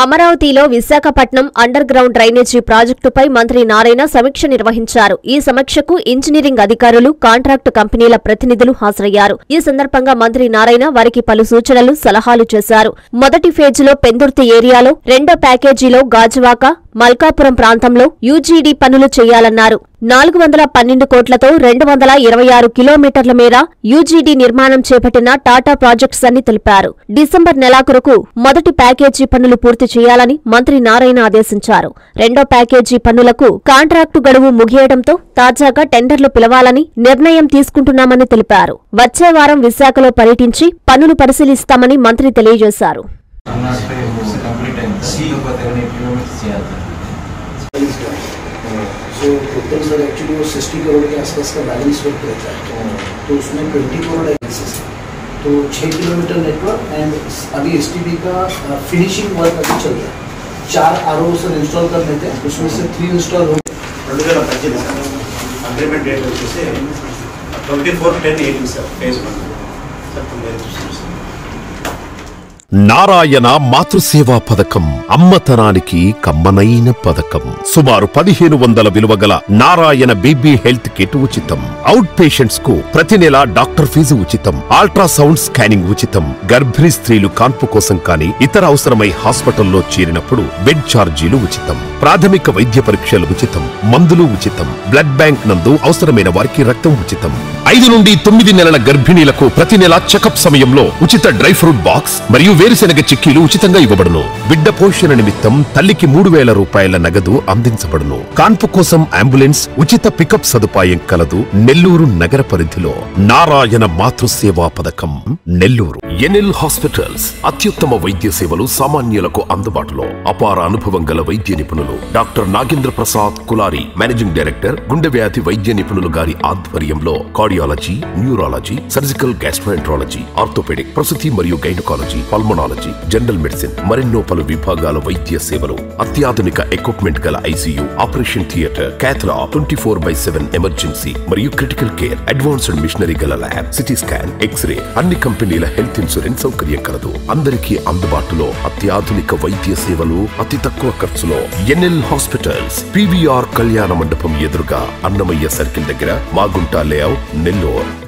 అమరావతిలో Visakhapatnam under ground drainage ప్రాజెక్టుపై మంత్రి నారాయణ సమీక్ష నిర్వహించారు. ఈ సమీక్షకు ఇంజనీరింగ్ అధికారులు, కాంట్రాక్టు కంపెనీల ప్రతినిధులు హాజరయ్యారు. ఈ సందర్భంగా మంత్రి నారాయణ వారికి పలు సూచనలు, సలహాలు చేశారు. మొదటి ఫేజ్లో పెందుర్తి ఏరియాలో, రెండో ప్యాకేజీలో గాజువాక, మల్కాపురం ప్రాంతంలో యూజీడీ పనులు చేయాలన్నారు. 412 కోట్లతో 226 కిలోమీటర్ల మేర యూజీడీ నిర్మాణం చేపట్టిన టాటా ప్రాజెక్ట్స్ అని తెలిపారు. డిసెంబర్ నెలాఖరుకు మొదటి ప్యాకేజీ పనులు పూర్తి చేయాలని మంత్రి నారాయణ ఆదేశించారు. రెండో ప్యాకేజీ పనులకు కాంట్రాక్టు గడువు ముగియడంతో తాజాగా టెండర్లు పిలవాలని నిర్ణయం తీసుకుంటున్నామని తెలిపారు. వచ్చే వారం విశాఖలో పర్యటించి పనులు పరిశీలిస్తామని మంత్రి తెలియజేశారు. तो टोटल सर एक्चुअली वो 60 करोड़ के आसपास का बैलेंस वर्क रहता है, तो उसमें 20 करोड़ एनालिसिस है, तो 6 किलोमीटर नेटवर्क एंड अभी एसटीबी का फिनिशिंग वर्क अभी चल रहा है। 4 आरओ सर इंस्टॉल कर लेते हैं, उसमें से 3 इंस्टॉल हो गए। अग्रीमेंट डेट వచ్చేసి 24/10/18 सर फेज 1 నారాయణ మాతృసేవా పథకం అమ్మతనానికి కమ్మనైన పథకం. సుమారు 1500 విలువ గల నారాయణ బేబీ హెల్త్ కిట్ ఉచితం. అవుట్ పేషెంట్స్ కు ప్రతి నెల డాక్టర్ ఫీజు ఉచితం. అల్ట్రాసౌండ్ స్కానింగ్ ఉచితం. గర్భిణీ స్త్రీలు కాన్పు కోసం కానీ ఇతర అవసరమై హాస్పిటల్లో చేరినప్పుడు బెడ్ ఛార్జీలు ఉచితం. ప్రాథమిక వైద్య పరీక్షలు ఉచితం. మందులు ఉచితం. బ్లడ్ బ్యాంక్ నందు అవసరమైన వారికి రక్తం ఉచితం. 5 నుండి 9 నెలల గర్భిణీలకు ప్రతి నెల చెకప్ సమయంలో ఉచిత డ్రై ఫ్రూట్ బాక్స్ మరియు వేరుశెనగ చిక్కీలు ఉచితంగా ఇవ్వబడును. బిడ్డ పోషణ నిమిత్తం తల్లికి 3000 రూపాయల నగదు అందించబడును. కాన్పు కోసం అంబులెన్స్ ఉచిత పికప్ సదుపాయం కలదు. నెల్లూరు నగర పరిధిలో నారాయణ మాతృసేవా పథకం నెల్లూరు. ఎన్ఎల్ హాస్పిటల్స్ అత్యుత్తమ వైద్య సేవలు సామాన్యులకు అందుబాటులో. అపార అనుభవం గల వైద్య నిపుణులు doctor Nagendra Prasad Kulari, managing director, గుండె వ్యాధి వైద్య నిపుణులు గారి ఆధ్వర్యంలో cardiology, neurology, surgical gastroenterology, orthopaedic, ప్రసూతి మరియు గైనకాలజీ, పల్మనాలజీ, జనరల్ మెడిసిన్ మరెన్నో పలు విభాగాల వైద్య సేవలు. అత్యాధునిక ఎక్విప్మెంట్ గల ICU, operation theatre, cath lab, 24/7 emergency మరియు క్రిటికల్ కేర్, అడ్వాన్స్డ్ మిషనరీ గల ల్యాబ్, సిటీ స్కాన్, ఎక్స్రే, అన్ని కంపెనీల హెల్త్ ఇన్సూరెన్స్ సౌకర్యం కలదు. అందరికీ అందుబాటులో అత్యాధునిక వైద్య సేవలు అతి తక్కువ ఖర్చులో. ఎన్ఎల్ హాస్పిటల్స్, పివిఆర్ కళ్యాణ మండపం ఎదురుగా, అన్నమయ్య సర్కిల్ దగ్గర, మాగుంట లేఅవుట్, నెల్లూరు.